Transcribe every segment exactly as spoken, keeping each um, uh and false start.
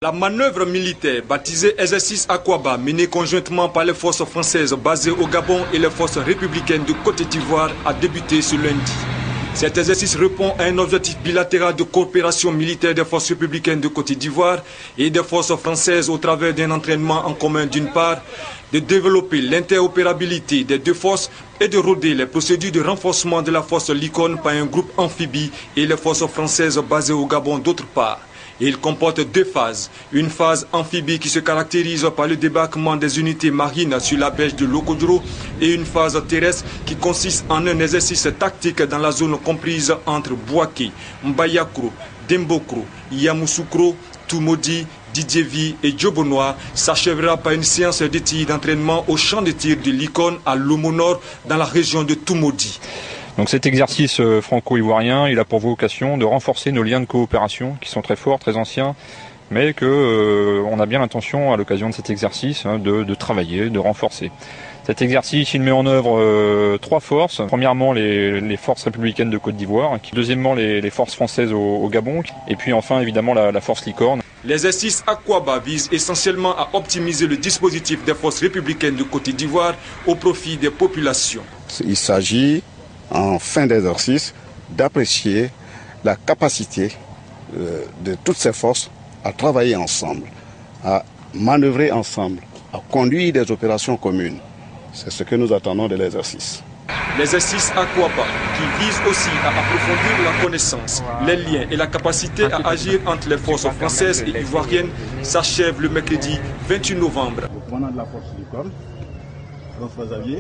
La manœuvre militaire baptisée Exercice Akwaba, menée conjointement par les forces françaises basées au Gabon et les forces républicaines de Côte d'Ivoire, a débuté ce lundi. Cet exercice répond à un objectif bilatéral de coopération militaire des forces républicaines de Côte d'Ivoire et des forces françaises au travers d'un entraînement en commun d'une part, de développer l'interopérabilité des deux forces et de roder les procédures de renforcement de la force Likon par un groupe amphibie et les forces françaises basées au Gabon d'autre part. Il comporte deux phases. Une phase amphibie qui se caractérise par le débarquement des unités marines sur la berge de Lokodjoro et une phase terrestre qui consiste en un exercice tactique dans la zone comprise entre Bouaké, Mbayakro, Dembokro, Yamoussoukro, Toumodi, Didjevi et Djobonois s'achèvera par une séance de tir d'entraînement au champ de tir de Likon à Lomo Nord dans la région de Toumodi. Donc cet exercice franco-ivoirien, il a pour vocation de renforcer nos liens de coopération qui sont très forts, très anciens, mais que euh, on a bien l'intention à l'occasion de cet exercice hein, de, de travailler, de renforcer. Cet exercice, il met en œuvre euh, trois forces. Premièrement, les, les forces républicaines de Côte d'Ivoire. Deuxièmement, les, les forces françaises au, au Gabon. Et puis enfin, évidemment, la, la force Licorne. L'exercice Akwaba vise essentiellement à optimiser le dispositif des forces républicaines de Côte d'Ivoire au profit des populations. Il s'agit en fin d'exercice, d'apprécier la capacité euh, de toutes ces forces à travailler ensemble, à manœuvrer ensemble, à conduire des opérations communes. C'est ce que nous attendons de l'exercice. L'exercice Akwaba, qui vise aussi à approfondir la connaissance, les liens et la capacité à agir entre les forces françaises et ivoiriennes, s'achève le mercredi vingt-huit novembre. Le commandant de la force Licorne, François Xavier.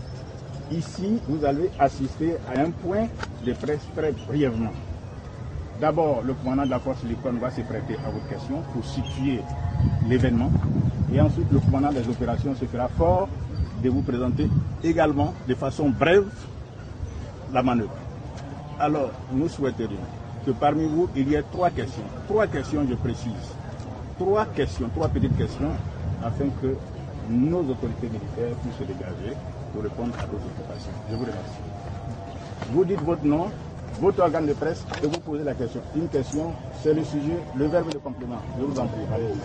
Ici, vous allez assister à un point de presse très brièvement. D'abord, le commandant de la force Licorne va se prêter à votre question pour situer l'événement. Et ensuite, le commandant des opérations se fera fort de vous présenter également de façon brève la manœuvre. Alors, nous souhaiterions que parmi vous, il y ait trois questions. Trois questions, je précise. Trois questions, trois petites questions, afin que nos autorités militaires puissent se dégager pour répondre à vos occupations. Je vous remercie. Vous dites votre nom, votre organe de presse et vous posez la question. Une question, c'est le sujet, le verbe et le complément. Je vous en prie. Allez.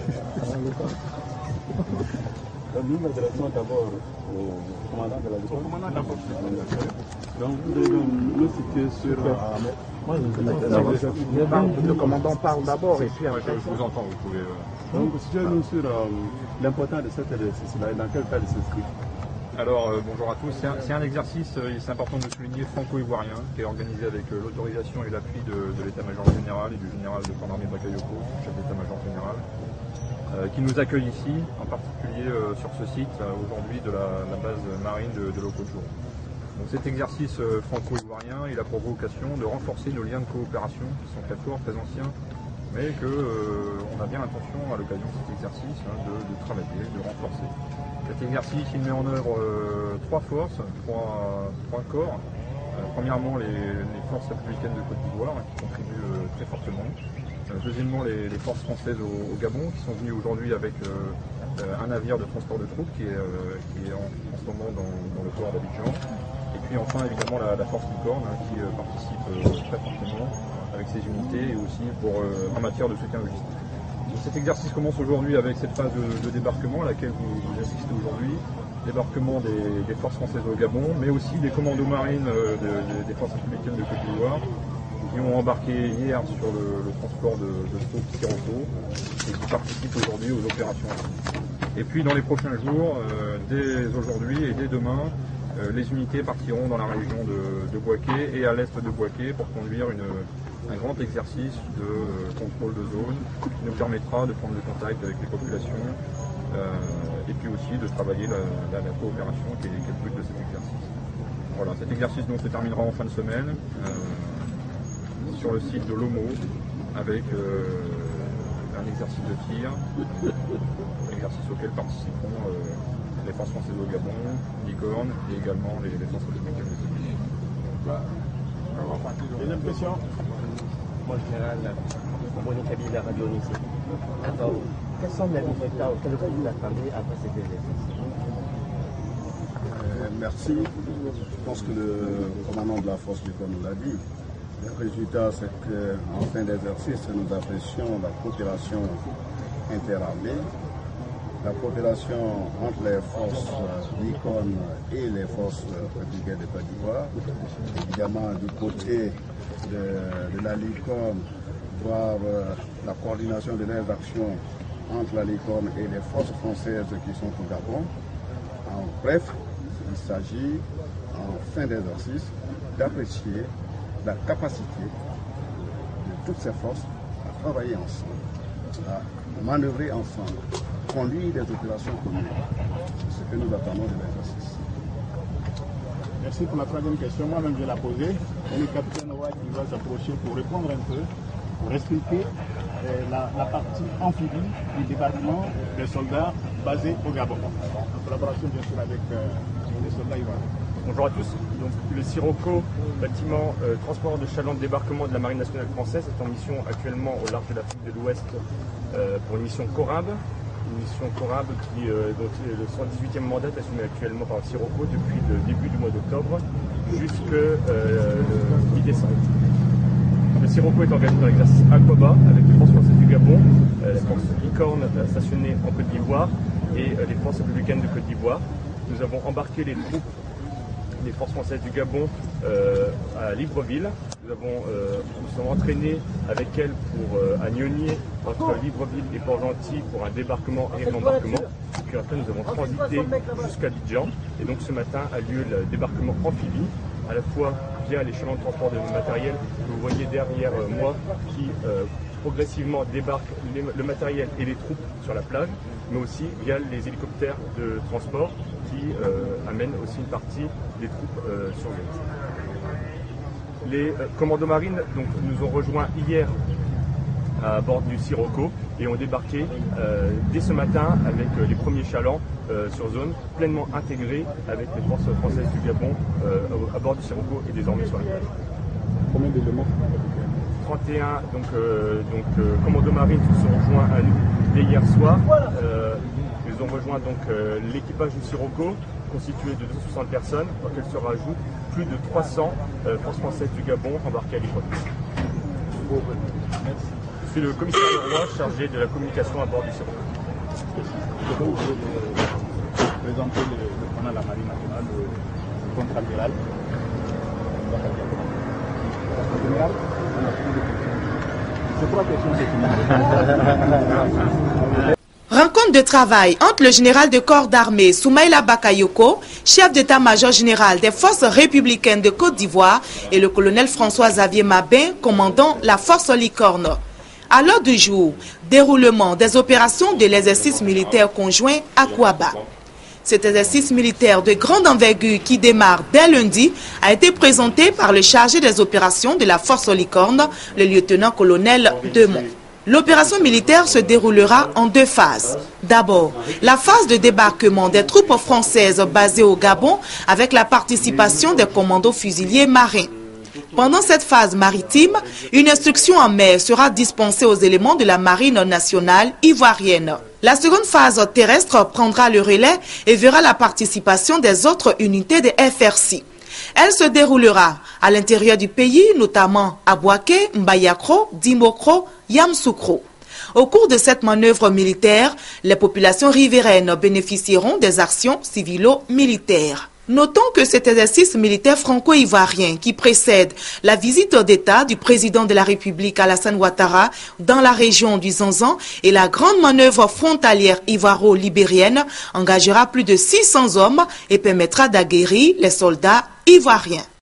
Nous nous adressons d'abord au commandant de la Licorne. Au commandant de la force. Donc vous devez nous citer sur... Moi, je le commandant parle d'abord et puis après... Je vous entends, vous pouvez... Donc situez-nous sur euh, l'importance de cet exercice-là et dans quel cas il s'inscrit. Alors euh, bonjour à tous, c'est un, un exercice, euh, c'est important de souligner, franco-ivoirien, qui est organisé avec euh, l'autorisation et l'appui de, de l'état-major général et du général de corps d'armée Bakayoko, chef d'état-major général, euh, qui nous accueille ici, en particulier euh, sur ce site, euh, aujourd'hui de la, la base marine de, de Lokodjoro. Donc cet exercice euh, franco-ivoirien, il a pour vocation de renforcer nos liens de coopération, qui sont très forts, très anciens, mais qu'on euh, a bien l'intention, à l'occasion de cet exercice, hein, de, de travailler, de renforcer. Cet exercice, il met en œuvre euh, trois forces, trois, trois corps. Euh, premièrement, les, les forces républicaines de Côte d'Ivoire, qui contribuent euh, très fortement. Euh, deuxièmement, les, les forces françaises au, au Gabon, qui sont venues aujourd'hui avec euh, euh, un navire de transport de troupes qui est, euh, qui est en, en ce moment dans, dans le port d'Abidjan. Et puis enfin, évidemment, la, la force Licorne, hein, qui euh, participe euh, très fortement avec ses unités et aussi pour, euh, en matière de soutien logistique. Donc cet exercice commence aujourd'hui avec cette phase de, de débarquement à laquelle vous, vous assistez aujourd'hui, débarquement des, des forces françaises au Gabon, mais aussi des commandos marines de, de, des forces républicaines de Côte d'Ivoire qui ont embarqué hier sur le, le transport de, de stock Siroto et qui participent aujourd'hui aux opérations. Et puis dans les prochains jours, euh, dès aujourd'hui et dès demain, euh, les unités partiront dans la région de, de Bouaké et à l'est de Bouaké pour conduire une un grand exercice de euh, contrôle de zone qui nous permettra de prendre le contact avec les populations euh, et puis aussi de travailler la, la, la coopération qui est, qui est le but de cet exercice. Voilà, cet exercice donc se terminera en fin de semaine euh, sur le site de Lomo avec euh, un exercice de tir, exercice auquel participeront euh, les forces françaises au Gabon, Licorne et également les, les forces républicaines de Côte d'Ivoire. Deuxième question. Mon général, Monique Kabila, la radio ici. Alors, quels sont les résultats auxquels vous attendez après cet exercice? euh, Merci. Je pense que le commandant de la force du corps nous l'a dit. Le résultat, c'est qu'en fin d'exercice, nous apprécions la coopération interarmée. La coopération entre les forces Licorne et les forces républicaines de Côte d'Ivoire. Évidemment, du côté de, de la Licorne, voir euh, la coordination de leurs actions entre la Licorne et les forces françaises qui sont au Gabon. En bref, il s'agit, en fin d'exercice, d'apprécier la capacité de toutes ces forces à travailler ensemble, à manœuvrer ensemble, conduire des opérations communes. C'est ce que nous attendons de l'exercice. Merci pour la troisième question. Moi-même, je vais la poser. Et le capitaine Ouad qui va s'approcher pour répondre un peu, pour expliquer euh, la, la partie amphibie du débarquement des soldats basés au Gabon. En collaboration, bien sûr, avec euh, les soldats ivoiriens. Bonjour à tous. Donc, le Sirocco, bâtiment euh, transport de chaland de débarquement de la Marine nationale française, est en mission actuellement au large de l'Afrique de l'Ouest euh, pour une mission Corabe. Une mission Corabe qui, euh, dont le cent dix-huitième mandat est assumé actuellement par le Sirocco depuis le début du mois d'octobre jusqu'à euh, le mi-décembre. Le Sirocco est organisé dans l'exercice Aquaba avec les forces françaises du Gabon, euh, les forces Licorne stationnées en Côte d'Ivoire et euh, les forces républicaines de Côte d'Ivoire. Nous avons embarqué les troupes des forces françaises du Gabon euh, à Libreville. Nous avons euh, nous sommes entraînés avec elles pour euh, à Nionier, entre Libreville et Port-Gentil pour un débarquement et un embarquement. Puis après nous avons transité jusqu'à Abidjan. Et donc ce matin a lieu le débarquement amphibie, à la fois via l'échelon de transport de matériel que vous voyez derrière euh, moi qui euh, progressivement débarque les, le matériel et les troupes sur la plage, mais aussi via les hélicoptères de transport qui euh, amènent aussi une partie des troupes euh, sur l'île. Les euh, commandos marines donc, nous ont rejoints hier à bord du Sirocco et ont débarqué euh, dès ce matin avec euh, les premiers chalands euh, sur zone, pleinement intégrés avec les forces françaises du Gabon euh, à bord du Sirocco et désormais sur la plage. Combien d'éléments? trente et un donc, euh, donc, euh, commandos marines se sont rejoints à nous dès hier soir. Euh, ils ont rejoint donc euh, l'équipage du Sirocco, constitué de deux cent soixante personnes, auquel se rajoutent plus de trois cents euh, forces françaises du Gabon embarquées à l'époque. Je suis le commissaire Leroy, chargé de la communication à bord du Sirocco. Je peux vous présenter le, le commandant de la Marine nationale, le, le contre-amiral. Général, on a plus de questions. C'est trois questions, c'est fini. Rencontre de travail entre le général de corps d'armée Soumaïla Bakayoko, chef d'état-major général des forces républicaines de Côte d'Ivoire, et le colonel François-Xavier Mabin, commandant la force Licorne. À l'heure du jour, déroulement des opérations de l'exercice militaire conjoint à Kouaba. Cet exercice militaire de grande envergure qui démarre dès lundi a été présenté par le chargé des opérations de la force Licorne, le lieutenant-colonel Demont. L'opération militaire se déroulera en deux phases. D'abord, la phase de débarquement des troupes françaises basées au Gabon avec la participation des commandos fusiliers marins. Pendant cette phase maritime, une instruction en mer sera dispensée aux éléments de la Marine nationale ivoirienne. La seconde phase terrestre prendra le relais et verra la participation des autres unités de F R C. Elle se déroulera à l'intérieur du pays, notamment à Bouaké, Mbayakro, Dimokro, Yamsoukro. Au cours de cette manœuvre militaire, les populations riveraines bénéficieront des actions civilo-militaires. Notons que cet exercice militaire franco-ivoirien qui précède la visite d'État du président de la République Alassane Ouattara dans la région du Zanzan et la grande manœuvre frontalière ivoiro-libérienne engagera plus de six cents hommes et permettra d'aguerrir les soldats ivoiriens.